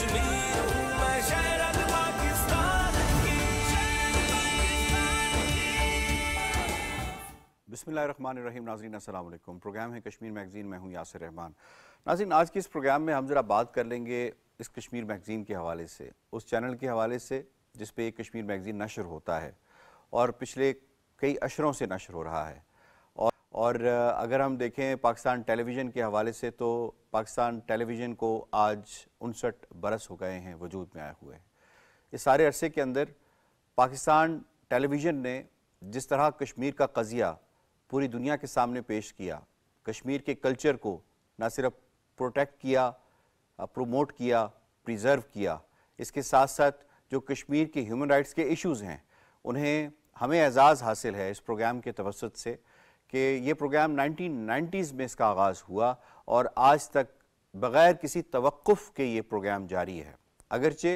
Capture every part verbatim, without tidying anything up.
कश्मीर हूँ मैं शहर पाकिस्तान की। बिस्मिल्लाहिर्रहमानिर्रहीम। नाज़रीन अस्सलाम वालेकुम। प्रोग्राम है कश्मीर मैगज़ीन, मैं हूँ यासिर रहमान। नाज़रीन, आज के इस प्रोग्राम में हम ज़रा बात कर लेंगे इस कश्मीर मैगज़ीन के हवाले से, उस चैनल के हवाले से जिस पे एक कश्मीर मैगज़ीन नशर होता है और पिछले कई अशरों से नशर हो रहा है। और और अगर हम देखें पाकिस्तान टेलीविज़न के हवाले से, तो पाकिस्तान टेलीविज़न को आज उनसठ बरस हो गए हैं वजूद में आए हुए। इस सारे अरसे के अंदर पाकिस्तान टेलीविज़न ने जिस तरह कश्मीर का क़ज़िया पूरी दुनिया के सामने पेश किया, कश्मीर के कल्चर को ना सिर्फ प्रोटेक्ट किया, प्रोमोट किया, प्रिज़र्व किया, इसके साथ साथ जो कश्मीर के ह्यूमन राइट्स के इश्यूज़ हैं उन्हें हमें एजाज़ हासिल है इस प्रोग्राम के तवस्सुत से कि ये प्रोग्राम नाइनटीन नाइंटीज़ में इसका आगाज़ हुआ और आज तक बग़ैर किसी तवक्कुफ़ के ये प्रोग्राम जारी है। अगरचे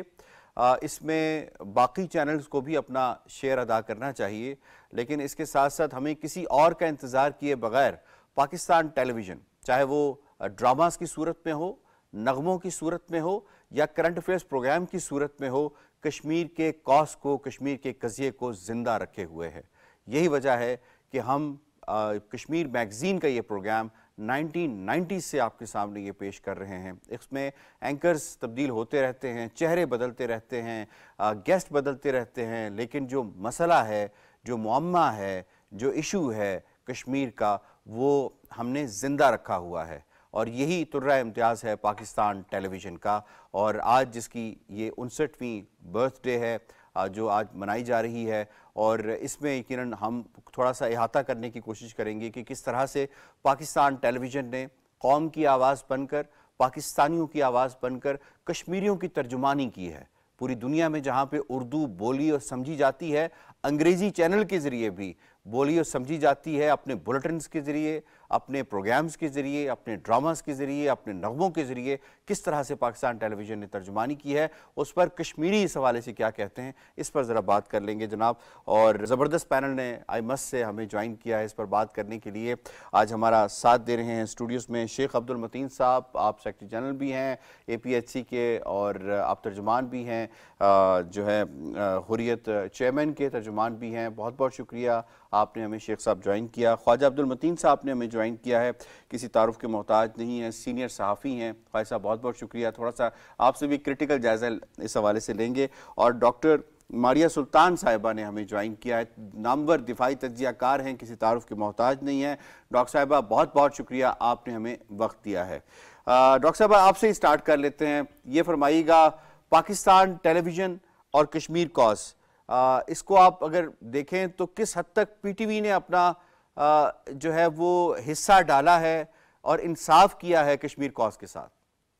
इसमें बाकी चैनल्स को भी अपना शेयर अदा करना चाहिए, लेकिन इसके साथ साथ हमें किसी और का इंतज़ार किए बग़ैर पाकिस्तान टेलीविज़न, चाहे वो ड्रामास की सूरत में हो, नगमों की सूरत में हो या करंट अफेयर्स प्रोग्राम की सूरत में हो, कश्मीर के कॉज को, कश्मीर के क़ज़िये को ज़िंदा रखे हुए है। यही वजह है कि हम आ, कश्मीर मैगज़ीन का ये प्रोग्राम नाइनटीन नाइंटी से आपके सामने ये पेश कर रहे हैं। इसमें एंकर्स तब्दील होते रहते हैं, चेहरे बदलते रहते हैं, आ, गेस्ट बदलते रहते हैं, लेकिन जो मसला है, जो मुअम्मा है, जो इशू है कश्मीर का, वो हमने ज़िंदा रखा हुआ है। और यही तुर्रा इम्तियाज़ है पाकिस्तान टेलीविज़न का। और आज जिसकी ये उनसठवीं बर्थडे है जो आज मनाई जा रही है, और इसमें यकीनन हम थोड़ा सा इहाता करने की कोशिश करेंगे कि किस तरह से पाकिस्तान टेलीविज़न ने कौम की आवाज़ बनकर, पाकिस्तानियों की आवाज़ बनकर कश्मीरियों की तर्जुमानी की है। पूरी दुनिया में जहाँ पे उर्दू बोली और समझी जाती है, अंग्रेज़ी चैनल के ज़रिए भी बोली और समझी जाती है, अपने बुलेटिन्स के ज़रिए, अपने प्रोग्राम्स के ज़रिए, अपने ड्रामास के ज़रिए, अपने नगमों के ज़रिए किस तरह से पाकिस्तान टेलीविज़न ने तर्जुमानी की है, उस पर कश्मीरी इस हवाले से क्या कहते हैं, इस पर ज़रा बात कर लेंगे जनाब। और ज़बरदस्त पैनल ने आई मस से हमें ज्वाइन किया है इस पर बात करने के लिए। आज हमारा साथ दे रहे हैं स्टूडियोज़ में शेख अब्दुल मतीन साहब, आप सेक्रेटरी जनरल भी हैं ए पी एच सी के, और आप तर्जुमान भी हैं, जो है हुर्रियत चेयरमैन के तर्जुमान भी हैं। बहुत बहुत शुक्रिया आपने हमें शेख साहब ज्वाइन किया। ख्वाजा अब्दुल मतीन साहब ने हमें ज्वाइन किया है, किसी तारुफ के मोहताज नहीं है, सीनियर सहाफ़ी हैं। ख्वाजा साहब बहुत बहुत शुक्रिया। थोड़ा सा आपसे भी क्रिटिकल जायज़ा इस हवाले से लेंगे। और डॉक्टर मारिया सुल्तान साहिबा ने हमें ज्वाइन किया है, नामवर दिफाई तज्ज़ियाकार हैं, किसी तारुफ के मोहताज नहीं है। डॉक्टर साहिबा बहुत बहुत शुक्रिया, आपने हमें वक्त दिया है। डॉक्टर साहिबा आपसे ही स्टार्ट कर लेते हैं। ये फरमाइएगा, पाकिस्तान टेलीविज़न और कश्मीर कॉज, आ, इसको आप अगर देखें तो किस हद तक पी टी वी ने अपना आ, जो है वो हिस्सा डाला है और इंसाफ किया है कश्मीर कॉज के साथ?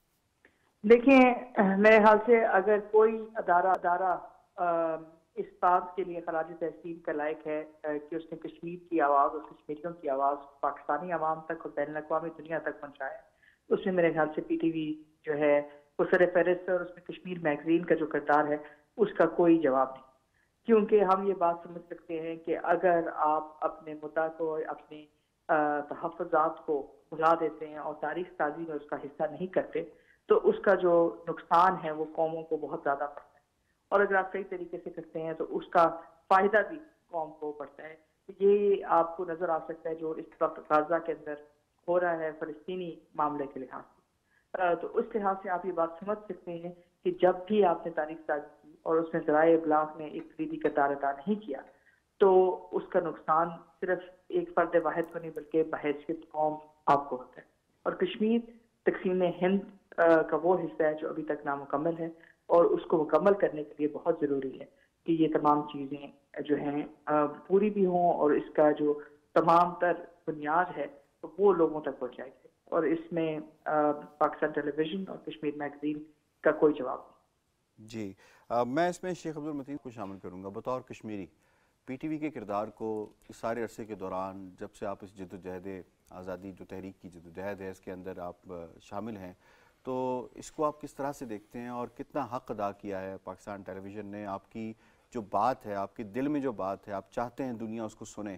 देखिए, मेरे ख्याल से अगर कोई अदारा अदारा इस बात के लिए खराज तहसीन का लायक है कि उसने कश्मीर की आवाज़ और कश्मीरियों की आवाज़ पाकिस्तानी आवाम तक और बैनुल अक़वामी दुनिया तक पहुँचाए, उसमें मेरे ख्याल से पी टी वी जो है वो सर फहरिस्त है, और उसमें कश्मीर मैगज़ीन का जो किरदार है उसका कोई जवाब नहीं। क्योंकि हम ये बात समझ सकते हैं कि अगर आप अपने मुद्दा को, अपने तहफ़्फ़ुज़ात को भुला देते हैं और तारीख़ साज़ी में उसका हिस्सा नहीं करते, तो उसका जो नुकसान है वो कौमों को बहुत ज़्यादा पड़ता है। और अगर आप सही तरीके से करते हैं तो उसका फ़ायदा भी कौम को पड़ता है। ये आपको नज़र आ सकता है जो इस वक्त गाज़ा के अंदर हो रहा है फ़लस्तीनी मामले के लिहाज से। तो उस लिहाज से आप ये बात समझ सकते हैं कि जब भी आपने तारीख़ साज़ी की और उसमें ज़राए इब्लाग़ ने एक कलीदी किरदार अदा नहीं किया, तो उसका नुकसान सिर्फ एक फ़र्द वाहिद को नहीं बल्कि बहैसियत कौम आपको होता है। और कश्मीर तक़सीम हिंद का वो हिस्सा है जो अभी तक नामुकम्मल है, और उसको मुकम्मल करने के लिए बहुत ज़रूरी है कि ये तमाम चीज़ें जो हैं पूरी भी हों, और इसका जो तमाम तर बुनियाद है तो वो लोगों तक पहुँचाई जाए। और इसमें पाकिस्तान टेलीविज़न और कश्मीर मैगज़ीन का कोई जवाब नहीं। जी, आ, मैं इसमें शेख अब्दुल मतीन को शामिल करूँगा। बतौर कश्मीरी पी टी वी के किरदार को इस सारे अरसे के दौरान, जब से आप इस जद्दोजहद आज़ादी जो तहरीक की जद्दोजहद है इसके अंदर आप शामिल हैं, तो इसको आप किस तरह से देखते हैं और कितना हक़ अदा किया है पाकिस्तान टेलीविज़न ने? आपकी जो बात है, आपके दिल में जो बात है, आप चाहते हैं दुनिया उसको सुने,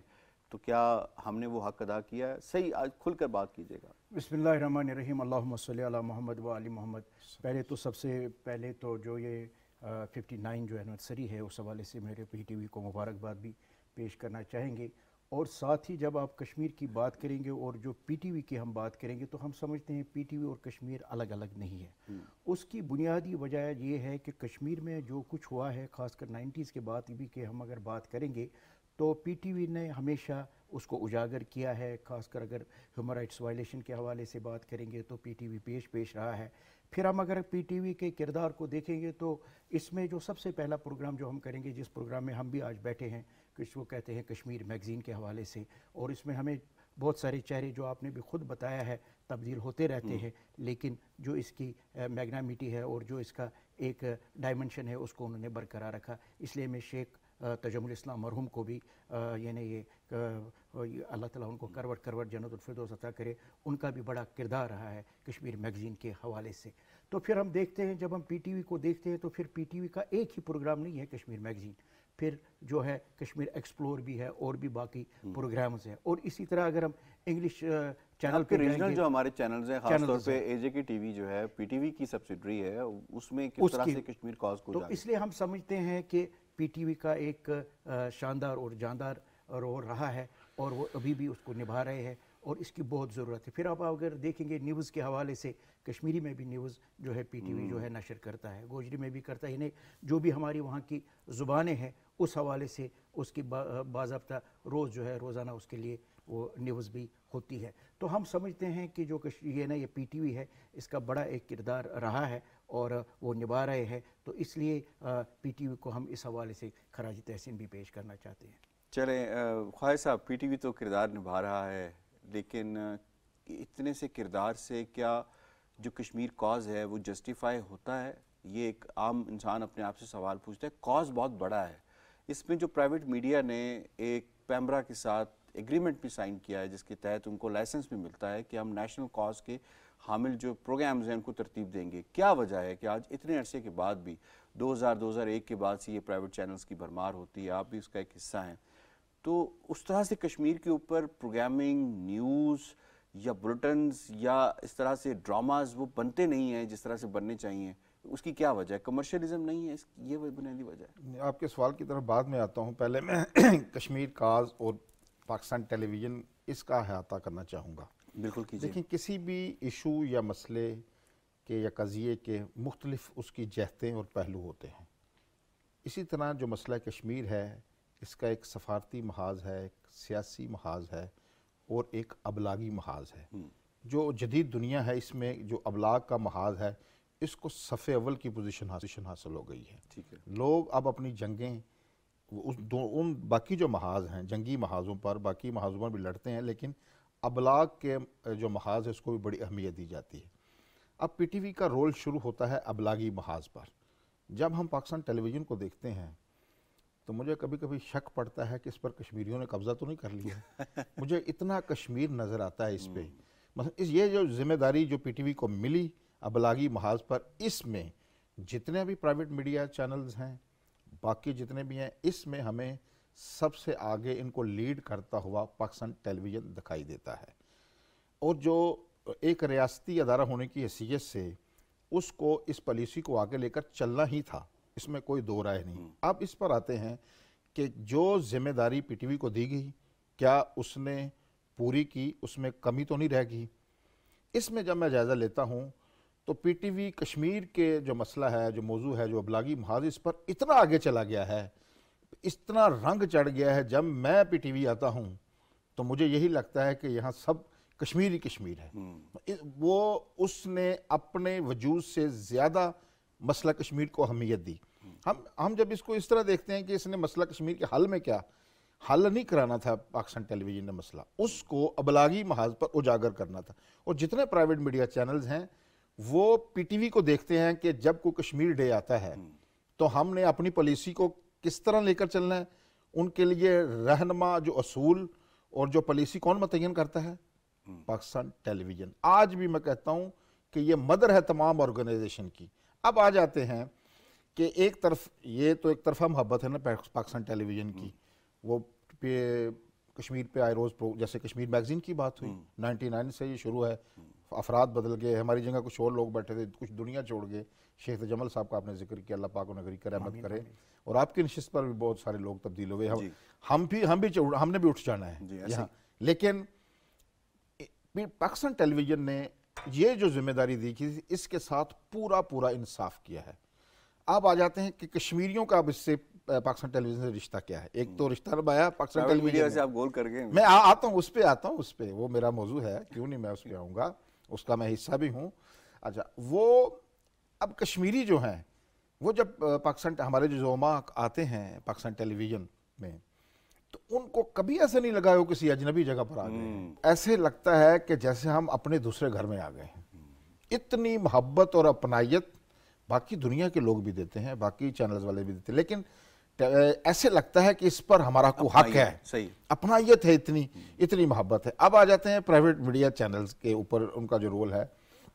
تو کیا ہم نے وہ حق ادا کیا ہے؟ صحیح آج کھل کر بات کیجیے گا. بسم اللہ الرحمن الرحیم. اللہم صلی علی محمد و علی محمد. پہلے تو سب سے پہلے تو جو یہ ففٹی نائن جو اینیورسری ہے اس حوالے سے میرے پی ٹی وی کو مبارکباد بھی پیش کرنا چاہیں گے. اور ساتھ ہی جب آپ کشمیر کی بات کریں گے اور جو پی ٹی وی کی ہم بات کریں گے تو ہم سمجھتے ہیں پی ٹی وی اور کشمیر الگ الگ نہیں ہے. اس کی بنیادی وجہ یہ ہے کہ کشمیر میں جو کچھ ہوا ہے خاص کر نائنٹیز کے بعد بھی کہ ہم اگر بات کریں گے تو پی ٹی وی نے ہمیشہ اس کو اجاگر کیا ہے. خاص کر اگر ہیومن رائٹس وائلیشن کے حوالے سے بات کریں گے تو پی ٹی وی پیش پیش رہا ہے. پھر ہم اگر پی ٹی وی کے کردار کو دیکھیں گے تو اس میں جو سب سے پہلا پروگرام جو ہم کریں گے, جس پروگرام میں ہم بھی آج بیٹھے ہیں, کچھ وہ کہتے ہیں کشمیر میگزین کے حوالے سے, اور اس میں ہمیں بہت سارے چہرے جو آپ نے بھی خود بتایا ہے تبدیل ہوتے رہتے ہیں, لیکن جو اس کی میگنامٹی ہے اور جو اس کا ایک ڈائمنشن ہے اس کو انہوں نے برقرار رکھا. اس لیے میں شیخ تجمل الاسلام مرحوم کو بھی یعنی یہ اللہ تعالیٰ ان کو کروٹ کروٹ جنت الفردوس عطا کرے, ان کا بھی بڑا کردار رہا ہے کشمیر میگزین کے حوالے سے. تو پھر ہم دیکھتے ہیں جب ہم پی ٹی وی کو دیکھتے ہیں تو پھر پی ٹی وی کا ایک ہی پروگرام نہیں ہے کشمیر میگزین, پھر جو ہے کشمیر ایکسپلور بھی ہے اور بھی باقی پروگرامز ہیں. اور اسی طرح اگر ہم انگلش چینل پہ ریجنل جو ہمارے چینلز ہیں خاص طور پہ اے جے کے ٹی وی جو ہے پی ٹی وی کی سبسیڈری ہے, اس میں کس طرح سے کشمیر کاز کو تو اس لیے ہم سمجھتے ہیں کہ پی ٹی وی کا ایک شاندار اور جاندار رول رہا ہے اور وہ ابھی بھی اس کو نبھا رہے ہیں اور اس کی بہت ضرورت ہے. پھر آپ اگر دیکھیں گے نیوز کے حوالے سے کشمیری میں بھی نیوز جو ہے پی ٹی وی جو ہے نشر کرتا ہے, گوجری میں بھی کرتا ہے, انہیں جو بھی ہماری وہاں کی زبانیں ہیں اس حوالے سے اس کی باضابطہ روز جو ہے روزانہ اس کے لیے وہ نیوز بھی ہوتی ہے. تو ہم سمجھتے ہیں کہ جو یہ نا یہ پی ٹی وی ہے اس کا بڑا ایک کردار رہا ہے اور وہ نبھا رہے ہیں, تو اس لیے پی ٹی وی کو ہم اس حوالے سے خراج تحسین بھی پیش کرنا چاہتے ہیں. چلیں خواہش صاحب, پی ٹی وی تو کردار نبھا رہا ہے, لیکن اتنے سے کردار سے کیا جو کشمیر کاز ہے وہ جسٹیفائی ہوتا ہے؟ یہ ایک عام انسان اپنے آپ سے سوال پوچھتا ہے. کاز بہت بڑا ہے, اس میں جو پرائیویٹ میڈیا نے ایک پیمرا کے ساتھ ایگریمنٹ بھی سائن کیا ہے جس کے تحت ان کو لائسنس بھی ملتا ہے کہ ہم نیشنل کاز کے حامل جو پروگرامز ہیں ان کو ترتیب دیں گے. کیا وجہ ہے کہ آج اتنے عرصے کے بعد بھی دو ہزار دو ہزار ایک کے بعد سے یہ پرائیویٹ چینلز کی بھرمار ہوتی ہے, آپ بھی اس کا ایک حصہ ہیں, تو اس طرح سے کشمیر کے اوپر پروگرامنگ, نیوز یا بلٹنز یا اس طرح سے ڈراماز وہ بنتے نہیں ہیں جس طرح سے بننے چاہیے؟ اس کی کیا وجہ ہے؟ کمرشلزم نہیں ہے, اس یہ بنیادی وجہ ہے؟ آپ کے سوال کی طرف بعد میں آتا ہوں, پہلے میں کشمیر کاز اور پاکستان ٹیلی ویژن اس کا احاطہ کرنا چاہوں گا. بالکل کیجیے. دیکھیں, کسی بھی ایشو یا مسئلے کے یا قضیے کے مختلف اس کی جہتیں اور پہلو ہوتے ہیں. اسی طرح جو مسئلہ کشمیر ہے اس کا ایک سفارتی محاذ ہے, ایک سیاسی محاذ ہے اور ایک ابلاغی محاذ ہے. جو جدید دنیا ہے اس میں جو ابلاغ کا محاذ ہے اس کو صف اول کی پوزیشن حاصل ہو گئی ہے. ٹھیک ہے. لوگ اب اپنی جنگیں اس دو ان باقی جو محاذ ہیں جنگی محاذوں پر باقی محاذوں پر بھی لڑتے ہیں, لیکن ابلاغ کے جو محاذ ہے اس کو بھی بڑی اہمیت دی جاتی ہے. اب پی ٹی وی کا رول شروع ہوتا ہے ابلاغی محاذ پر. جب ہم پاکستان ٹیلی ویژن کو دیکھتے ہیں تو مجھے کبھی کبھی شک پڑتا ہے کہ اس پر کشمیریوں نے قبضہ تو نہیں کر لیا. مجھے اتنا کشمیر نظر آتا ہے اس پہ. مثلا اس یہ جو ذمہ داری جو پی ٹی وی کو ملی ابلاغی محاذ پر, اس میں جتنے بھی پرائیویٹ میڈیا چینلز ہیں باقی جتنے بھی ہیں اس میں ہمیں سب سے آگے ان کو لیڈ کرتا ہوا پاکستان ٹیلی ویژن دکھائی دیتا ہے. اور جو ایک ریاستی ادارہ ہونے کی حیثیت سے اس کو اس پالیسی کو آگے لے کر چلنا ہی تھا, اس میں کوئی دو رائے نہیں. اب اس پر آتے ہیں کہ جو ذمہ داری پی ٹی وی کو دی گئی کیا اس نے پوری کی, اس میں کمی تو نہیں رہ گئی. اس میں جب میں جائزہ لیتا ہوں تو پی ٹی وی کشمیر کے جو مسئلہ ہے, جو موضوع ہے, جو ابلاغی محاذ, اس پر اتنا آگے چلا گیا ہے, اتنا رنگ چڑھ گیا ہے. جب میں پی ٹی وی آتا ہوں تو مجھے یہی لگتا ہے کہ یہاں سب کشمیر ہی کشمیر ہے. وہ اس نے اپنے وجود سے زیادہ مسئلہ کشمیر کو اہمیت دی. ہم ہم جب اس کو اس طرح دیکھتے ہیں کہ اس نے مسئلہ کشمیر کے حل میں کیا حل نہیں کرانا تھا پاکستان ٹیلی ویژن نے, مسئلہ اس کو ابلاغی محاذ پر اجاگر کرنا تھا. اور جتنے پرائیویٹ میڈیا چینلز ہیں وہ پی ٹی وی کو دیکھتے ہیں کہ جب کوئی کشمیر ڈے آتا ہے تو ہم نے اپنی پالیسی کو کس طرح لے کر چلنا ہے. ان کے لیے رہنما جو اصول اور جو پالیسی کون متعین کرتا ہے؟ Pakistan television. آج بھی میں کہتا ہوں کہ یہ مدر ہے تمام آرگنائزیشن کی. اب آ جاتے ہیں کہ ایک طرف یہ تو ایک طرفہ محبت ہے نا پاکستان ٹیلی ویژن کی, وہ کشمیر پہ آئے روز جیسے کشمیر میگزین کی بات ہوئی نائنٹی نائن سے یہ شروع ہے، افراد بدل گئے، ہماری جگہ کچھ اور لوگ بیٹھے تھے، کچھ دنیا چھوڑ گئے. شیخ جمل صاحب کا آپ نے ذکر کیا، اللہ پاک انہیں کی رحمت کرے، اور آپ کی نشست پر بھی بہت سارے لوگ تبدیل ہوئے. ہم بھی ہم بھی ہم نے بھی اٹھ جانا ہے یہاں. لیکن پاکستان ٹیلی ویژن نے یہ جو ذمہ داری دی تھی اس کے ساتھ پورا پورا انصاف کیا ہے. اب آ جاتے ہیں کہ کشمیریوں کا اب اس سے پاکستان ٹیلی ویژن سے رشتہ کیا ہے. ایک تو رشتہ نبھایا پاکستان ٹیلی ویژن سے، آپ گول کر گئے. میں آتا ہوں اس پہ آتا ہوں اس پہ وہ میرا موضوع ہے، کیوں نہیں میں اس پہ آؤں گا، اس کا میں حصہ بھی ہوں. اچھا، وہ اب کشمیری جو ہیں وہ جب پاکستان ہمارے جو زعما آتے ہیں پاکستان ٹیلی ویژن میں تو ان کو کبھی ایسا نہیں لگا وہ کسی اجنبی جگہ پر آ گئے ہیں. ایسے لگتا ہے کہ جیسے ہم اپنے دوسرے گھر میں آ گئے ہیں. اتنی محبت اور اپنائیت باقی دنیا کے لوگ بھی دیتے ہیں، باقی چینلز والے بھی دیتے ہیں، لیکن ایسے لگتا ہے کہ اس پر ہمارا کوئی حق ہے. صحیح اپنائیت ہے، اتنی اتنی محبت ہے. اب آ جاتے ہیں پرائیویٹ میڈیا چینلز کے اوپر ان کا جو رول ہے.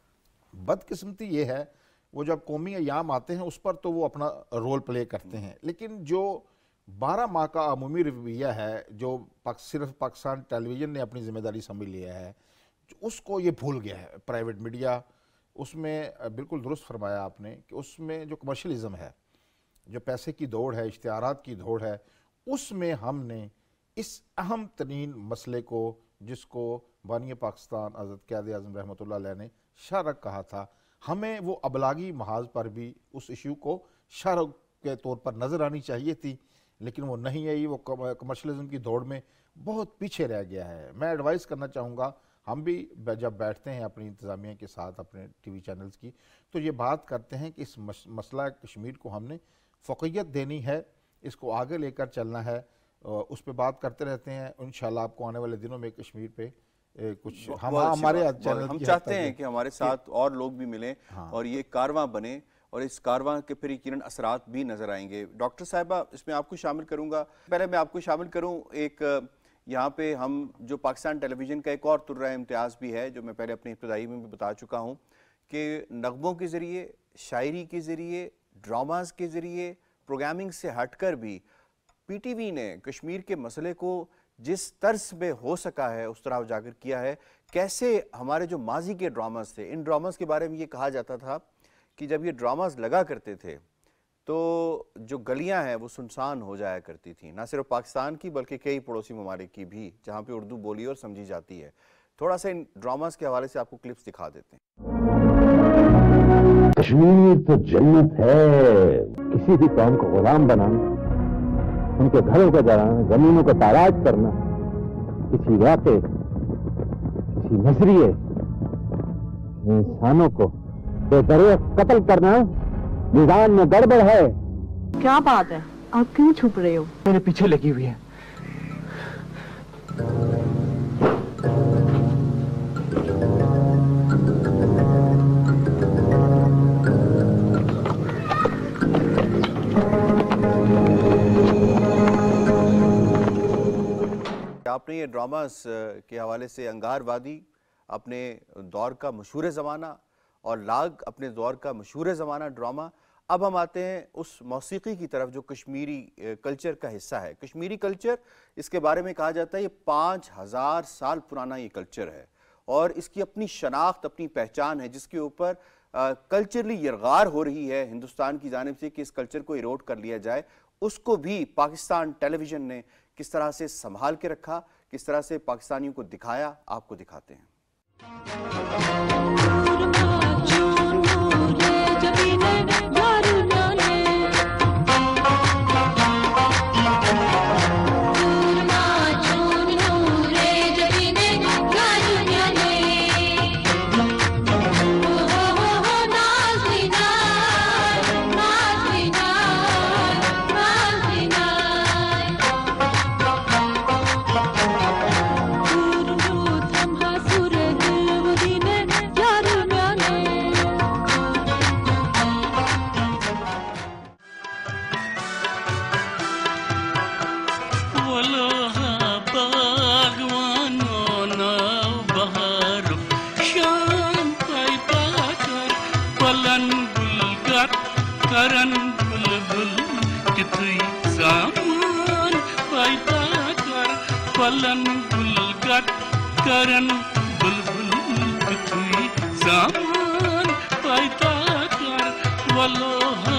بدقسمتی یہ ہے وہ جب قومی ایام آتے ہیں اس پر تو وہ اپنا رول پلے کرتے ہیں، لیکن جو بارہ ماہ کا عمومی رویہ ہے جو صرف پاکستان ٹیلی ویژن نے اپنی ذمہ داری سمجھ لیا ہے، اس کو یہ بھول گیا ہے پرائیویٹ میڈیا. اس میں بالکل درست فرمایا آپ نے کہ اس میں جو کمرشلزم ہے، جو پیسے کی دوڑ ہے، اشتہارات کی دوڑ ہے، اس میں ہم نے اس اہم ترین مسئلے کو، جس کو بانی پاکستان حضرت قائد اعظم رحمۃ اللہ علیہ نے شرک کہا تھا، ہمیں وہ ابلاغی محاذ پر بھی اس ایشو کو شرک کے طور پر نظر آنی چاہیے تھی، لیکن وہ نہیں آئی. وہ کمرشلزم کی دوڑ میں بہت پیچھے رہ گیا ہے. میں ایڈوائز کرنا چاہوں گا، ہم بھی جب بیٹھتے ہیں اپنی انتظامیہ کے ساتھ اپنے ٹی وی چینلز کی، تو یہ بات کرتے ہیں کہ اس مسئلہ کشمیر کو ہم نے فوقیت دینی ہے، اس کو آگے لے کر چلنا ہے. اس پہ بات کرتے رہتے ہیں. انشاءاللہ آپ کو آنے والے دنوں میں کشمیر پہ کچھ ہمارے چینل ہم چاہتے ہیں کہ ہمارے ساتھ اور لوگ بھی ملیں اور یہ کارواں بنے، اور اس کارواں کے پھر یقیناً اثرات بھی نظر آئیں گے. ڈاکٹر صاحبہ، اس میں آپ کو شامل کروں گا. پہلے میں آپ کو شامل کروں، ایک یہاں پہ ہم جو پاکستان ٹیلی ویژن کا ایک اور طرح امتیاز بھی ہے جو میں پہلے اپنی ابتدائی میں بھی بتا چکا ہوں کہ نغموں کے ذریعے، شاعری کے ذریعے، ڈراماز کے ذریعے، پروگرامنگ سے ہٹ کر بھی پی ٹی وی نے کشمیر کے مسئلے کو جس طرز پہ ہو سکا ہے اس طرح اجاگر کیا ہے. کیسے ہمارے جو ماضی کے ڈراماز تھے، ان ڈراماز کے بارے میں یہ کہا جاتا تھا کہ جب یہ ڈراماز لگا کرتے تھے تو جو گلیاں ہیں وہ سنسان ہو جایا کرتی تھیں، نہ صرف پاکستان کی بلکہ کئی پڑوسی ممالک کی بھی جہاں پہ اردو بولی اور سمجھی جاتی ہے. تھوڑا سا ان ڈراماز کے حوالے سے آپ کو کلپس دکھا دیتے ہیں. کشمیر تو جنت ہے. کسی بھی قوم کو غلام بنانا، ان کے گھروں کو جلانا، زمینوں کو تاراج کرنا، کسی واقعے، کسی نظریے، انسانوں کو بے دریغ قتل کرنا نظام میں گڑبڑ ہے. کیا بات ہے، آپ کیوں چھپ رہے ہو؟ میرے پیچھے لگی ہوئی ہے. آپ نے یہ ڈراماز کے حوالے سے انگار وادی اپنے دور کا مشہور زمانہ اور لاگ اپنے دور کا مشہور زمانہ ڈرامہ. اب ہم آتے ہیں اس موسیقی کی طرف جو کشمیری کلچر کا حصہ ہے. کشمیری کلچر، اس کے بارے میں کہا جاتا ہے یہ پانچ ہزار سال پرانا یہ کلچر ہے اور اس کی اپنی شناخت، اپنی پہچان ہے جس کے اوپر کلچرلی یرغار ہو رہی ہے ہندوستان کی جانب سے کہ اس کلچر کو ایروڈ کر لیا جائے. اس کو بھی پاکستان ٹیلی ویژن نے کس طرح سے سنبھال کے رکھا، کس طرح سے پاکستانیوں کو دکھایا، آپ کو دکھاتے ہیں. फलन गुलगत करन बुलबुल कथुई सामान पैदा कर वलोहा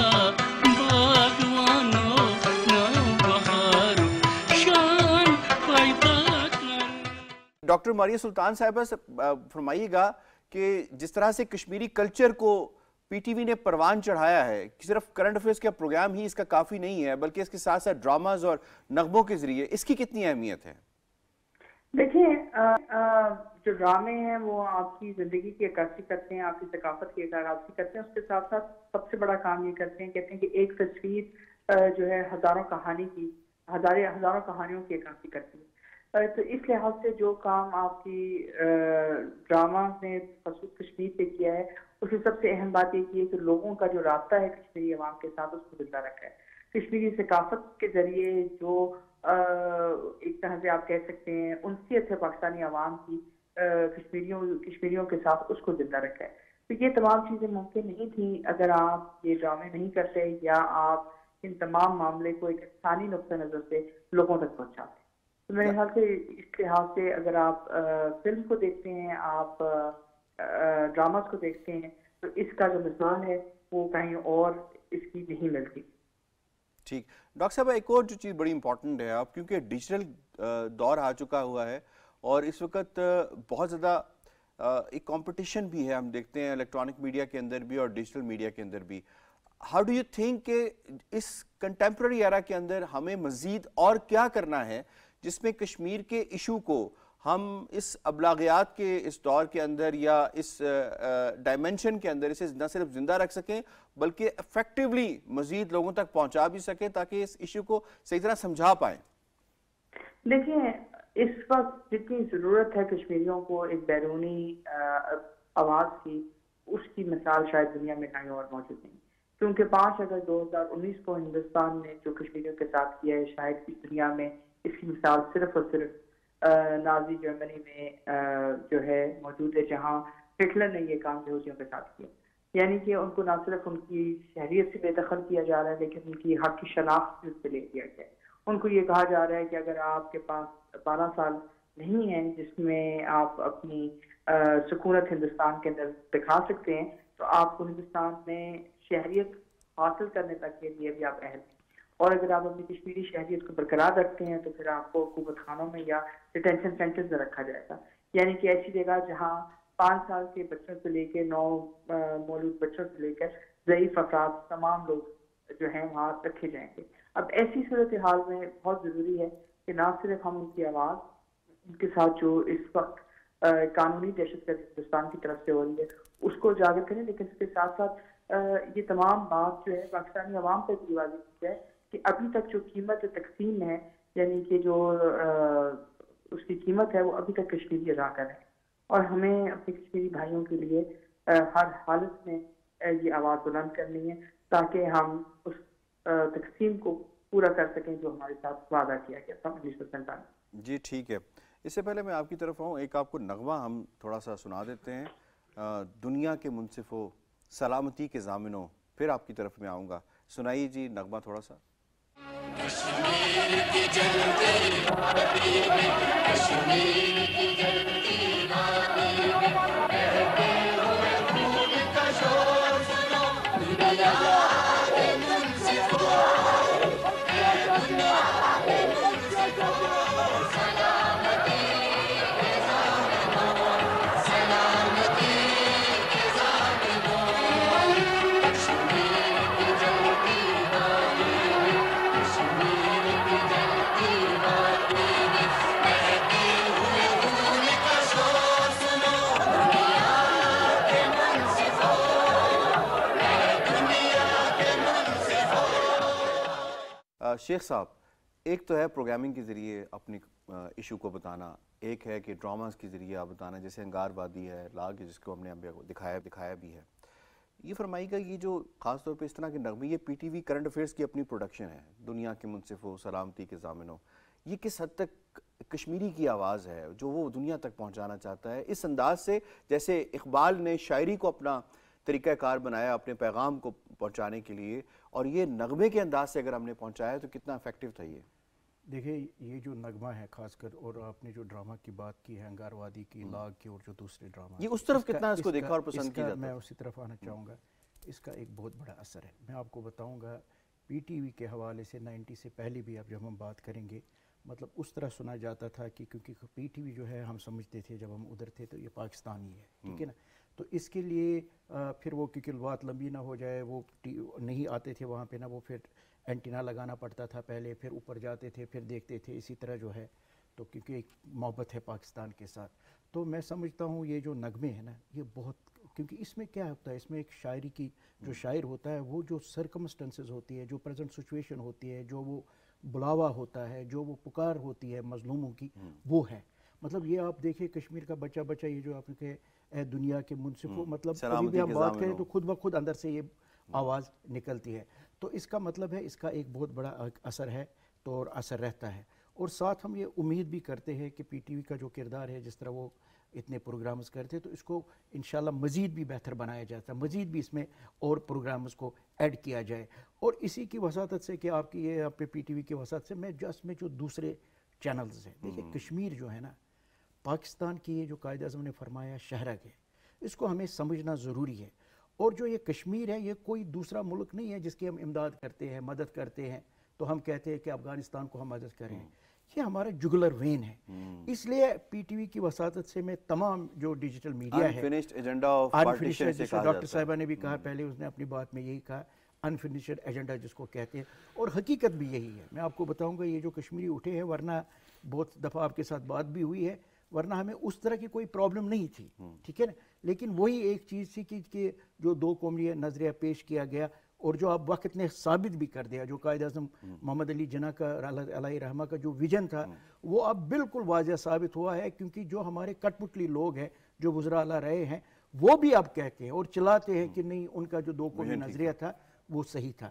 बागवानो ना बहारो शान पैदा कर। डॉक्टर मारिया सुल्तान साहिबा से फरमाइएगा कि जिस तरह से कश्मीरी कल्चर को पीटीवी ने परवान चढ़ाया है कि सिर्फ करंट अफेयर्स का प्रोग्राम ही इसका काफ़ी नहीं है बल्कि इसके साथ साथ ड्रामाज और नगमों के ज़रिए, इसकी कितनी अहमियत है? देखिए, जो ड्रामे हैं वो आपकी ज़िंदगी की अक्कासी करते हैं, आपकी सकाफत की अक्कासी करते हैं, उसके साथ साथ सबसे बड़ा काम ये करते हैं, कहते हैं कि एक तस्वीर जो है हज़ारों कहानी की हज़ारे हज़ारों कहानियों की अक्कासी करती है। तो इस लिहाज से जो काम आपकी ड्रामा ने खसूस कश्मीर पे किया है, उसमें सबसे अहम बात ये की है कि लोगों का जो राब्ता है कश्मीरी अवाम के साथ उसको जिंदा रखा है। कश्मीरी सकाफत के ज़रिए जो आ, एक तरह से आप कह सकते हैं उनसीयत है पाकिस्तानी अवाम की कश्मीरियों कश्मीरियों के साथ, उसको जिंदा रखा है। तो ये तमाम चीज़ें मुमकिन नहीं थी अगर आप ये ड्रामे नहीं करते या आप इन तमाम मामले को एक इंसानी नुक्ता नज़र से लोगों तक पहुँचाते। तो मेरे ख्याल से इस लिहाज से अगर आप फिल्म को देखते हैं, आप ड्रामास को देखते हैं, तो इसका जो मिसाल है वो कहीं और इसकी नहीं मिलती। ठीक, डॉक्टर साहब एक और जो चीज़ बड़ी इंपॉर्टेंट है, आप क्योंकि डिजिटल दौर आ चुका हुआ है और इस वक्त बहुत ज़्यादा एक कंपटीशन भी है, हम देखते हैं इलेक्ट्रॉनिक मीडिया के अंदर भी और डिजिटल मीडिया के अंदर भी। हाउ डू यू थिंक कि इस कंटेम्प्रेरी एरा के अंदर हमें मज़ीद और क्या करना है जिसमें कश्मीर के इशू को हम इस अबलागियात के इस दौर के अंदर या इस डायमेंशन के अंदर इसे न सिर्फ जिंदा रख सकें बल्कि इफेक्टिवली मजीद लोगों तक पहुंचा भी सकें ताकि इस इशू को सही तरह समझा पाएं? देखिए, इस वक्त जितनी ज़रूरत है कश्मीरियों को एक बैरूनी आवाज़ की, उसकी मिसाल शायद दुनिया में कहीं और मौजूद नहीं, क्योंकि पाँच अगस्त दो हज़ार उन्नीस को हिंदुस्तान ने जो कश्मीरियों के साथ किया है, शायद इस दुनिया में इसकी मिसाल सिर्फ और सिर्फ नाजी जर्मनी में जो है मौजूद है, जहाँ हिटलर ने ये काम यहूदियों के साथ किया। यानी कि उनको ना सिर्फ उनकी शहरियत से बेदखल किया जा रहा है लेकिन उनकी हक की शनाख्त से ले लिया गया है। उनको ये कहा जा रहा है कि अगर आपके पास बारह साल नहीं है जिसमें आप अपनी सुकूनत हिंदुस्तान के अंदर दिखा सकते हैं, तो आपको हिंदुस्तान में शहरियत हासिल करने तक के लिए भी आप अहल हैं। और अगर आप अपनी कश्मीरी शहरियत को बरकरार रखते हैं तो फिर आपको हुकूमत खानों में या डिटेंशन सेंटर्स में रखा जाएगा, यानी कि ऐसी जगह जहाँ पाँच साल के बच्चों से लेकर नौ मौलूद बच्चों से लेकर ज़ईफ अफराद तमाम लोग जो हैं वहाँ रखे जाएंगे। अब ऐसी सूरत हाल में बहुत ज़रूरी है कि ना सिर्फ हम उनकी आवाज़, उनके साथ जो इस वक्त कानूनी दहशतगर्दी हिंदुस्तान की तरफ से हो रही है उसको उजागर करें, लेकिन इसके साथ साथ ये तमाम बात जो है पाकिस्तानी अवाम पर भी वाज़ेह की जाए कि अभी तक जो कीमत तकसीम है, यानी कि जो आ, उसकी कीमत है वो अभी तक कश्मीरी अदा कर है, और हमें अपने कश्मीरी भाइयों के लिए आ, हर हालत में आ, ये आवाज़ बुलंद करनी है ताकि हम उस आ, तकसीम को पूरा कर सकें जो हमारे साथ वादा किया गया था उन्नीस सौ सैंतालीस। जी ठीक है, इससे पहले मैं आपकी तरफ आऊँ, एक आपको नगमा हम थोड़ा सा सुना देते हैं, आ, दुनिया के मुनसिफो सलामती के ज़ामिनों, फिर आपकी तरफ में आऊँगा। सुनाइए जी नगमा थोड़ा सा। कश्मीर की जलती वादी में, कश्मीर की जलती वादी में, बहते हुए खून का शोर सुनो, दुनिया के मुनसिफो, दुनिया के मुनसिफो, सलामती के ज़ामिनों, सलामती के ज़ामिनों, कश्मीर की जलती वादी में, कश्मीर की जलती वादी में, बहते हुए खून का शोर सुनो, दुनिया के मुनसिफो, दुनिया के मुनसिफो। शेख साहब, एक तो है प्रोग्रामिंग के ज़रिए अपनी इशू को बताना, एक है कि ड्रामास के ज़रिए आप बताना, जैसे अंगारवादी है, लाग है, जिसको हमने अभी दिखाया दिखाया भी है। ये फरमाइएगा ये जो ख़ास तौर पे इस तरह के नगमे, ये पीटीवी करंट अफेयर्स की अपनी प्रोडक्शन है, दुनिया के मुनसिफो सलामती के ज़ामिनों, ये किस हद तक कश्मीरी की आवाज़ है जो वो दुनिया तक पहुँचाना चाहता है, इस अंदाज से जैसे इकबाल ने शायरी को अपना तरीक़ाकार बनाया अपने पैगाम को पहुँचाने के लिए, और ये नगमे के अंदाज से अगर हमने पहुँचाया तो कितना इफेक्टिव था ये? देखिए ये जो नगमा है खासकर, और आपने जो ड्रामा की बात की है अंगारवादी की, लाग की, और जो दूसरे ड्रामा, ये उस तरफ कितना इसको देखा और पसंद किया जाता मैं है? उसी तरफ आना चाहूँगा। इसका एक बहुत बड़ा असर है। मैं आपको बताऊँगा पीटीवी के हवाले से नाइन्टी से पहले भी अब जब हम बात करेंगे, मतलब उस तरह सुना जाता था कि क्योंकि पीटीवी जो है हम समझते थे जब हम उधर थे तो ये पाकिस्तानी है, ठीक है ना। तो इसके लिए आ, फिर वो क्योंकि बात लंबी ना हो जाए, वो नहीं आते थे वहाँ पे ना, वो फिर एंटीना लगाना पड़ता था पहले, फिर ऊपर जाते थे, फिर देखते थे, इसी तरह जो है। तो क्योंकि एक मोहब्बत है पाकिस्तान के साथ, तो मैं समझता हूँ ये जो नगमे हैं ना, ये बहुत, क्योंकि इसमें क्या होता है, इसमें एक शायरी की, जो शायर होता है वो जो सर्कमस्टेंसेस होती है, जो प्रेजेंट सिचुएशन होती है, जो वो बुलावा होता है, जो वो पुकार होती है मजलूमों की, वो है। मतलब ये आप देखिए कश्मीर का बच्चा बच्चा, ये जो आपने कहे ए दुनिया के मुनसिफ, मतलब कभी भी हम बात करें तो खुद ब खुद अंदर से ये आवाज़ निकलती है। तो इसका मतलब है इसका एक बहुत बड़ा असर है, तो और असर रहता है। और साथ हम ये उम्मीद भी करते हैं कि पीटीवी का जो किरदार है, जिस तरह वो इतने प्रोग्राम्स करते हैं, तो इसको इंशाल्लाह मज़ीद भी बेहतर बनाया जाता है, मज़ीद भी इसमें और प्रोग्राम्स को ऐड किया जाए। और इसी की वसातत से कि आपकी ये आप पे पीटीवी की वसात से मैं जस्ट में जो दूसरे चैनल्स हैं, देखिए कश्मीर जो है ना, पाकिस्तान की ये जो कायद आज़म ने फरमाया शहरक है, इसको हमें समझना ज़रूरी है। और जो ये कश्मीर है, ये कोई दूसरा मुल्क नहीं है जिसकी हम इमदाद करते हैं, मदद करते हैं, तो हम कहते हैं कि अफ़गानिस्तान को हम मदद करें। ये हमारा जुगलर वेन है। इसलिए पीटीवी की वसातत से मैं तमाम जो डिजिटल मीडिया है, अनफिनिश्ड एजेंडा ऑफ पार्टीशन से कहा डॉक्टर साहिबा ने भी कहा पहले, उसने अपनी बात में यही कहा, अनफिनिश्ड एजेंडा जिसको कहते हैं, और हकीकत भी यही है। मैं आपको बताऊंगा ये जो कश्मीरी उठे हैं, वरना बहुत दफ़ा आपके साथ बात भी हुई है, वरना हमें उस तरह की कोई प्रॉब्लम नहीं थी, ठीक है ना। लेकिन वही एक चीज़ थी कि, कि जो दो कौमी नज़रिया पेश किया गया, और जो अब वक्त ने साबित भी कर दिया, जो कायद आज़म मोहम्मद अली जिन्ना का अलैहि रहमा का जो विजन था, वो अब बिल्कुल वाज़ह साबित हुआ है। क्योंकि जो हमारे कठपुतली लोग हैं, जो वज़रा आला रहे हैं, वो भी अब कहते हैं और चलाते हैं कि नहीं, उनका जो दो कौमी नज़रिया था वो सही था।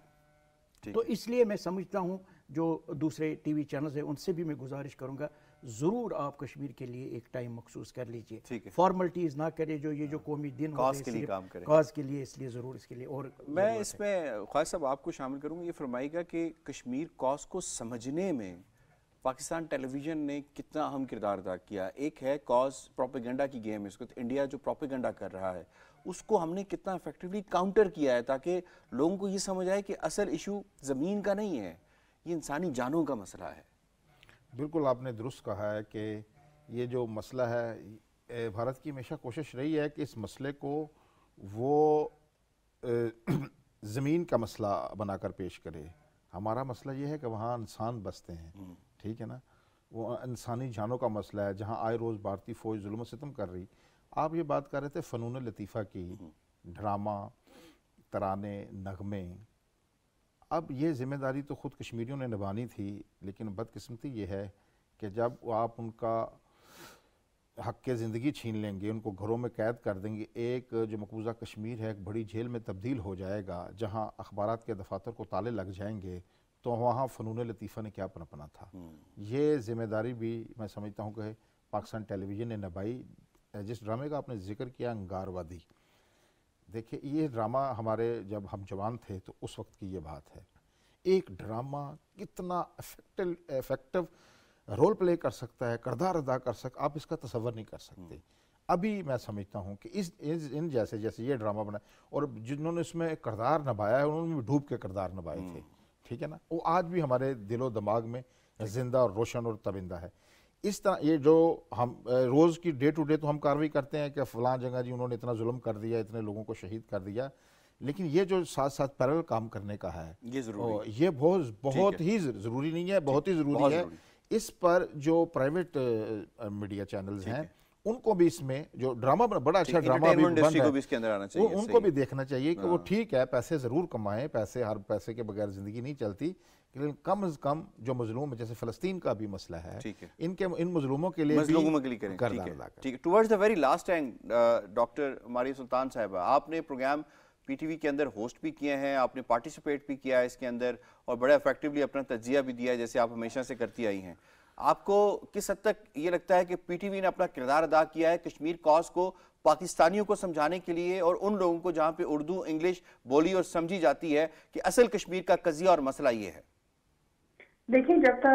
तो इसलिए मैं समझता हूँ जो दूसरे टीवी चैनल्स हैं, उनसे भी मैं गुजारिश करूँगा, ज़रूर आप कश्मीर के लिए एक टाइम मखसूस कर लीजिए, फॉर्मेलिटीज़ ना करें, जो ये जो कौमी दिन कॉज के लिए काम करें, कॉज के लिए, इसलिए ज़रूर इसके लिए। और मैं इसमें ख्वाजा साहब आपको शामिल करूँगा, ये फरमाइएगा कि कश्मीर कॉज को समझने में पाकिस्तान टेलीविज़न ने कितना अहम किरदार अदा किया। एक है कॉज प्रोपेगेंडा की गेम, इसको तो इंडिया जो प्रोपेगेंडा कर रहा है, उसको हमने कितना इफेक्टिवली काउंटर किया है, ताकि लोगों को ये समझ आए कि असल इशू ज़मीन का नहीं है, ये इंसानी जानों का मसला है। बिल्कुल आपने दुरुस्त कहा है कि ये जो मसला है, भारत की हमेशा कोशिश रही है कि इस मसले को वो ज़मीन का मसला बनाकर पेश करे। हमारा मसला ये है कि वहाँ इंसान बसते हैं, ठीक है ना, वो इंसानी जानों का मसला है, जहाँ आए रोज़ भारतीय फ़ौज जुल्म सितम कर रही। आप ये बात कर रहे थे फ़नून लतीफ़ा की, ड्रामा, तराने, नगमे, अब ये ज़िम्मेदारी तो ख़ुद कश्मीरियों ने निभानी थी, लेकिन बदकिस्मती ये है कि जब आप उनका हक़ ज़िंदगी छीन लेंगे, उनको घरों में कैद कर देंगे, एक जो मकबूजा कश्मीर है एक बड़ी जेल में तब्दील हो जाएगा, जहाँ अखबारात के दफातर को ताले लग जाएंगे, तो वहाँ फ़नून लतीफ़ा ने क्या पनपना था। ये ज़िम्मेदारी भी मैं समझता हूँ कि पाकिस्तान टेलीविज़न ने निभाई। जिस ड्रामे का आपने जिक्र किया अंगारवादी, देखिए ये ड्रामा हमारे जब हम जवान थे तो उस वक्त की ये बात है। एक ड्रामा कितना इफेक्टिव इफेक्टिव रोल प्ले कर सकता है, किरदार अदा कर सकता, आप इसका तसव्वुर नहीं कर सकते। अभी मैं समझता हूँ कि इस, इस इन जैसे जैसे ये ड्रामा बना और जिन्होंने इसमें किरदार निभाया है, उन्होंने भी डूब के किरदार निभाए थे, ठीक है ना, वो आज भी हमारे दिलो दिमाग में जिंदा और रोशन और तबिंदा है। इस तरह ये जो हम रोज़ की डे टू डे तो हम कार्रवाई करते हैं कि फ़लाँ जगह जी उन्होंने इतना जुल्म कर दिया, इतने लोगों को शहीद कर दिया, लेकिन ये जो साथ साथ पैरेलल काम करने का है, ये ज़रूरी, ये बहुत बहुत ही ज़रूरी नहीं है, बहुत ही ज़रूरी है। इस पर जो प्राइवेट मीडिया चैनल्स हैं, उनको भी इसमें जो ड्रामा बड़ा अच्छा ड्रामा भी बन रहा है, इसके अंदर आना चाहिए, उनको भी देखना चाहिए कि वो ठीक है, पैसे ज़रूर कमाएं, पैसे हर पैसे के बगैर ज़िंदगी नहीं चलती, लेकिन कम अज़ कम जो मजलूम है, जैसे फ़लस्तीन का भी मसला है, इनके इन मजलूमों के लिए मजलूमों के लिए करें, ठीक है। Towards the very last end, doctor Maria Sultan साहिबा, आपने प्रोग्राम पीटीवी के अंदर होस्ट भी किए हैं, आपने पार्टिसिपेट भी किया है इसके अंदर, और बड़ा इफेक्टिवली अपना तज्जिया भी दिया है, जैसे आप हमेशा से करती आई हैं। आपको किस हद तक ये लगता है कि पीटीवी ने अपना किरदार अदा किया है कश्मीर कॉज को पाकिस्तानियों को समझाने के लिए, और उन लोगों को जहाँ पे उर्दू इंग्लिश बोली और समझी जाती है कि असल कश्मीर का कज़िया और मसला ये है? देखिए, जब तक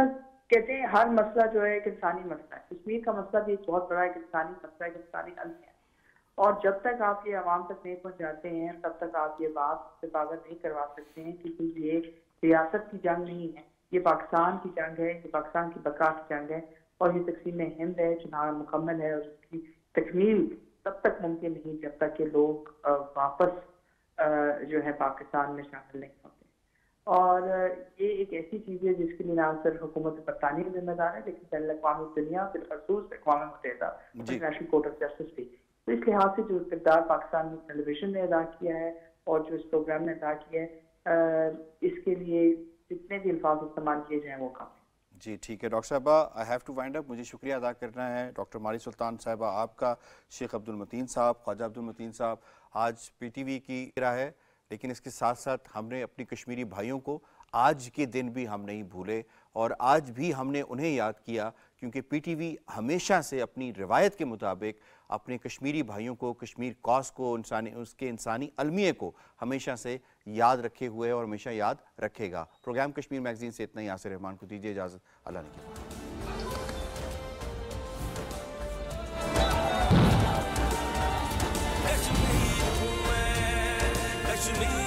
کہتے ہیں ہر مسئلہ جو ہے ایک انسانی مسئلہ ہے. کشمیر کا مسئلہ بھی ایک بہت بڑا ایک انسانی مسئلہ ہے, ایک انسانی حل ہے. اور جب تک آپ یہ عوام تک نہیں پہنچ جاتے ہیں تب تک آپ یہ بات سے باغر نہیں کروا سکتے ہیں, کیونکہ یہ ریاست کی جنگ نہیں ہے, یہ پاکستان کی جنگ ہے, یہ پاکستان کی بقا کی جنگ ہے, اور یہ تقسیم ہند ہے جو نا مکمل ہے, اور اس کی تکمیل تب تک ممکن نہیں جب تک کہ لوگ واپس جو ہے پاکستان میں شامل نہیں ہوتے. اور یہ ایک ایسی چیز ہے جس کے لیے نہ صرف حکومت برطانیہ ذمہ دار ہے لیکن بین الاقوامی دنیا بالخصوص اقوام متحدہ انٹرنیشنل کورٹ آف جسٹس بھی. تو اس لحاظ سے جو کردار پاکستان میں ٹیلی ویژن نے ادا کیا ہے اور جو اس پروگرام نے ادا کیا ہے, اس کے لیے جتنے بھی الفاظ استعمال کیے جائیں وہ کافی. جی ٹھیک ہے ڈاکٹر صاحبہ, آئی ہیو ٹو وائنڈ اپ. مجھے شکریہ ادا کرنا ہے ڈاکٹر ماری سلطان صاحبہ آپ کا, شیخ عبد المتین صاحب, خواجہ عبد المتین صاحب. آج پی ٹی وی کی راہ ہے لیکن اس کے ساتھ ساتھ ہم نے اپنی کشمیری بھائیوں کو آج کے دن بھی ہم نہیں بھولے, اور آج بھی ہم نے انہیں یاد کیا کیونکہ پی ٹی وی ہمیشہ سے اپنی روایت کے مطابق اپنے کشمیری بھائیوں کو, کشمیر کاز کو, انسانی اس کے انسانی المیے کو ہمیشہ سے یاد رکھے ہوئے اور ہمیشہ یاد رکھے گا. پروگرام کشمیر میگزین سے اتنا ہی. یاسر رحمان کو دیجیے اجازت. اللہ نے کشمیر